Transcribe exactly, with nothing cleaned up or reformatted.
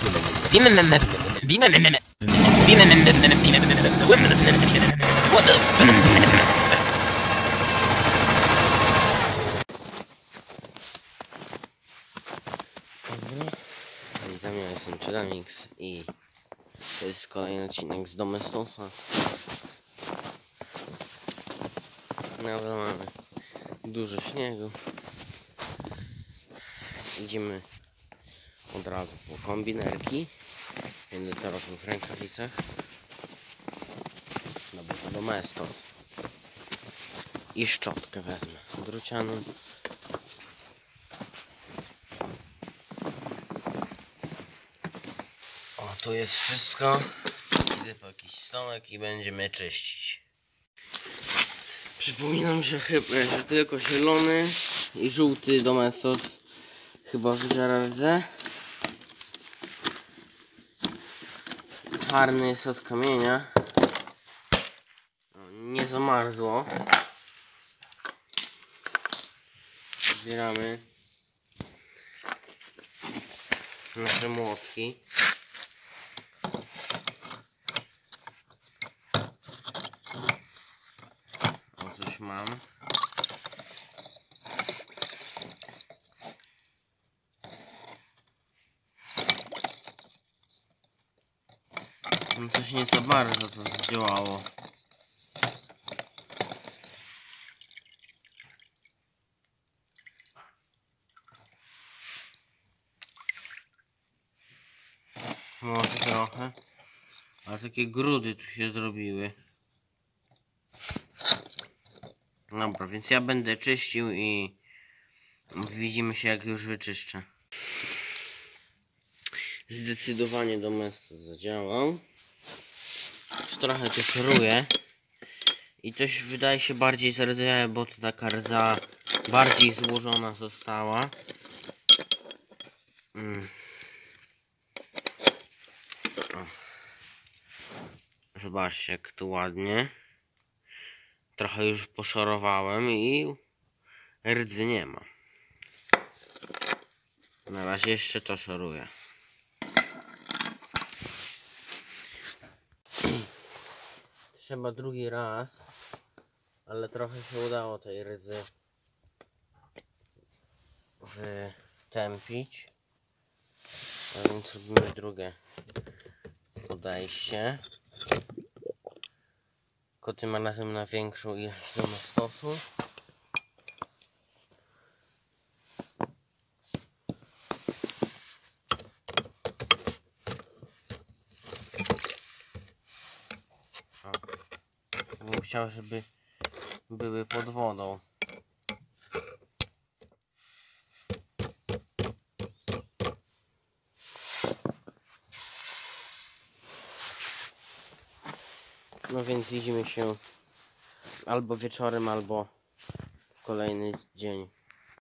Ja jestem Chelamix i to jest kolejny odcinek z Domestosa. Nawet mamy dużo śniegu. Idziemy od razu po kombinerki. Będę to robił w rękawicach. No bo to Domestos. I szczotkę wezmę drucianą. O, tu jest wszystko. Idę po jakiś stołek i będziemy czyścić. Przypominam, że chyba że tylko zielony i żółty Domestos chyba w żarardze. Czarny jest od kamienia. Nie zamarzło. Zbieramy nasze młotki. O, coś mam. No coś nie za bardzo to zdziałało. Może trochę, ale takie grudy tu się zrobiły. Dobra, więc ja będę czyścił i widzimy się, jak już wyczyszczę. Zdecydowanie Domestos zadziałał. Trochę to szoruje i coś wydaje się bardziej zardzewiałe, bo to taka rdza bardziej złożona została. Mm. Zobaczcie, jak tu ładnie. Trochę już poszorowałem i rdzy nie ma. Na razie jeszcze to szoruję. Trzeba drugi raz, ale trochę się udało tej rdzy wytępić. A więc robimy drugie podejście. Tylko tym razem na większą ilość Domestosu. Bym chciał, żeby były pod wodą. No więc widzimy się albo wieczorem, albo w kolejny dzień.